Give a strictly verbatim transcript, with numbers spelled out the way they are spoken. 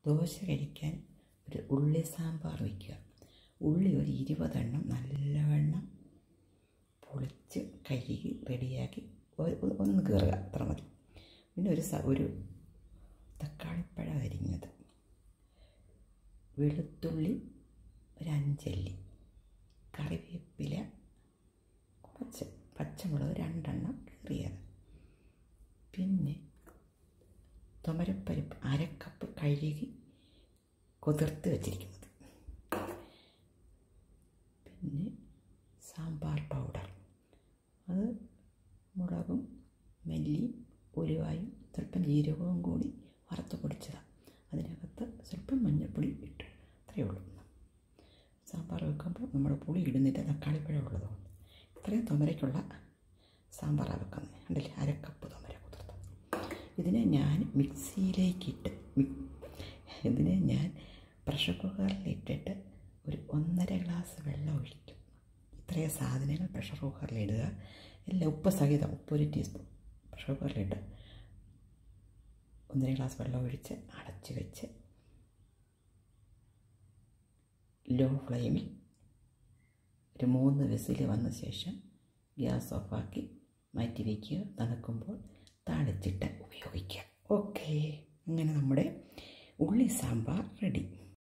ദോശ കഴിക്കാൻ ഒരു ഉള്ളി സാമ്പാർ വയ്ക്കുക. ഉള്ളി ഒരു ഇരുപതെണ്ണം നല്ലവണ്ണം പൊളിച്ച് കഴുകി റെഡിയാക്കി ഒന്ന് കീറുക, അത്ര മതി. പിന്നെ ഒരു ഒരു തക്കാളിപ്പഴം അരിഞ്ഞത്, വെളുത്തുള്ളി ഒരു അഞ്ചല്ലി, കറിവേപ്പില കുറച്ച്, പച്ചമുളക് രണ്ടെണ്ണം കീറിയത്, പിന്നെ തുമരപ്പരിപ്പ് അരക്കപ്പ് കഴുകി കുതിർത്ത് വച്ചിരിക്കുന്നത്, പിന്നെ സാമ്പാർ പൗഡർ, അത് മുളകും മല്ലിയും ഉലുവായും സ്വല്പം ജീരകവും കൂടി വറുത്ത് പൊടിച്ചതാണ്. അതിനകത്ത് സ്വല്പം മഞ്ഞൾപ്പൊടി ഇട്ടു, അത്രയേ ഉള്ളൂ. സാമ്പാർ വെക്കുമ്പോൾ നമ്മൾ പുളി ഇടുന്നില്ല, തക്കാളിപ്പഴം ഉള്ളതുകൊണ്ട്. ഇത്രയും തുമരയ്ക്കുള്ള സാമ്പാറാണ് വെക്കുന്നത്. കണ്ടില്ലേ, അരക്കപ്പ് തുമര കുതിർത്ത്. ഇതിനെ ഞാൻ മിക്സിയിലേക്കിട്ട് ഇതിനെ ഞാൻ പ്രഷർ കുക്കറിലിട്ടിട്ട് ഒരു ഒന്നര ഗ്ലാസ് വെള്ളം ഒഴിക്കും. ഇത്രയും സാധനങ്ങൾ പ്രഷർ കുക്കറിലിടുക, എല്ലാം ഉപ്പ് സഹിതം, ഉപ്പ് ഒരു ടീസ്പൂൺ പ്രഷർ കുക്കറിലിട്ട് ഒന്നര ഗ്ലാസ് വെള്ളം ഒഴിച്ച് അടച്ച് വെച്ച് ലോ ഫ്ലെയിമിൽ ഒരു മൂന്ന് വിസിൽ വന്ന ശേഷം ഗ്യാസ് ഓഫാക്കി മാറ്റി വയ്ക്കുക. തണുക്കുമ്പോൾ താളിച്ചിട്ട് ഉപയോഗിക്കുക. ഓക്കേ, അങ്ങനെ നമ്മുടെ ഉള്ളി സാമ്പാർ റെഡി.